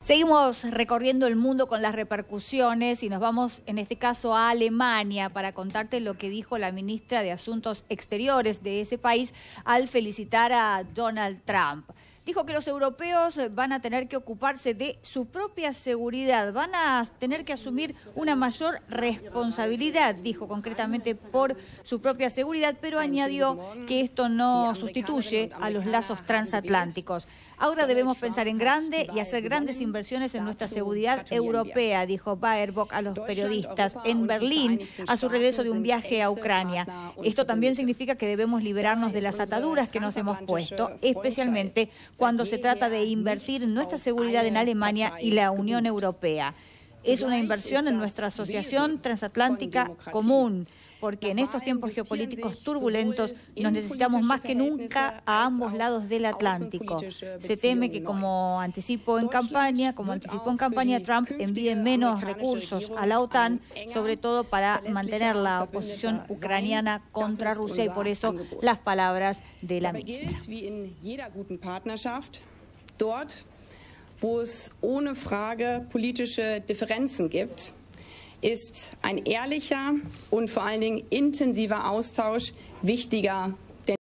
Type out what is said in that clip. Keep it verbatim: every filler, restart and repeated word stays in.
Seguimos recorriendo el mundo con las repercusiones y nos vamos en este caso a Alemania para contarte lo que dijo la ministra de Asuntos Exteriores de ese país al felicitar a Donald Trump. Dijo que los europeos van a tener que ocuparse de su propia seguridad, van a tener que asumir una mayor responsabilidad, dijo concretamente por su propia seguridad, pero añadió que esto no sustituye a los lazos transatlánticos. Ahora debemos pensar en grande y hacer grandes inversiones en nuestra seguridad europea, dijo Baerbock a los periodistas en Berlín a su regreso de un viaje a Ucrania. Esto también significa que debemos liberarnos de las ataduras que nos hemos puesto, especialmente cuando se trata de invertir en nuestra seguridad en Alemania y la Unión Europea. Es una inversión en nuestra asociación transatlántica común, porque en estos tiempos geopolíticos turbulentos nos necesitamos más que nunca a ambos lados del Atlántico. Se teme que, como anticipó en campaña, como anticipó en campaña, Trump envíe menos recursos a la OTAN, sobre todo para mantener la oposición ucraniana contra Rusia, y por eso las palabras de la ministra. Dort, wo es ohne Frage politische Differenzen gibt, ist ein ehrlicher und vor allen Dingen intensiver Austausch wichtiger